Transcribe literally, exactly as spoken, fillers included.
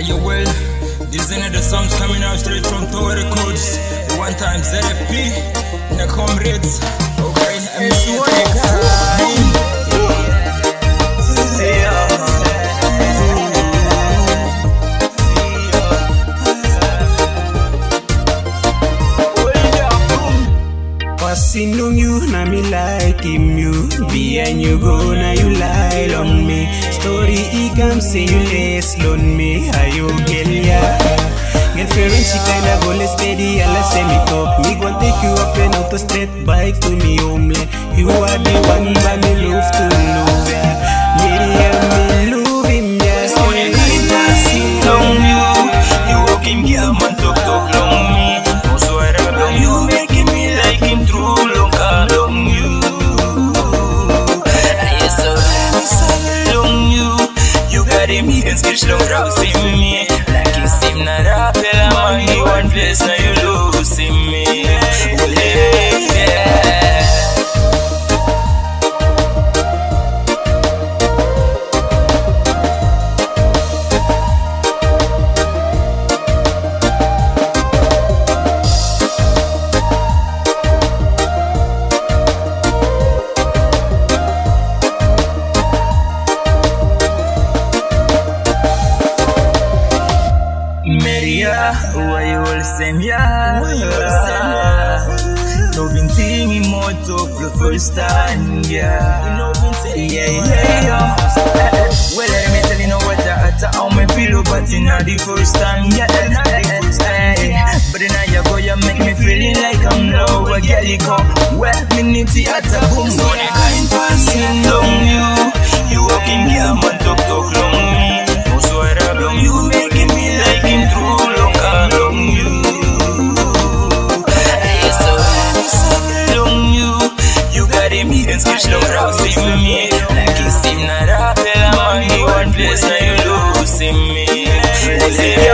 you well? This is another songs coming out straight from TOWA Records. The one time Z F P, the comrades. Okay, I'm Wanekain. Passing on you, now me like him you. Behind you go, now you lie on me. Story he come say you less loan me. How you get ya? Girlfriend she kinda go less steady, I'll send me top. Me gon' take you up and out the straight bike to me home. You are the one by me love to love ya. Yeah, me love him ya. Wanekain passing on you. You walking girl, man talk talk long me. Also I rap on you, making me like him true long long you. Yes, so let me say long you. You got him hidden skills long rousing me. Like him seem not rap, I'm only one place now you losing me. Yeah. Maria, why you all same ya? No been seeing me more talk the first time, yeah. Yeah, yeah, yeah. Well, let me tell you know what I how me feel, but it's not the first time, yeah. But then I go, you make me feeling like I'm low. I get you come, well, me need to at a boom. Wanekain passing long you. You walking girl, man talk talk long me. Also I rap long you, making me like him true long long you. Yes, so long you. You got him hidden skills long rousing me. Like he seem not rap, I'm only one place now you losing me.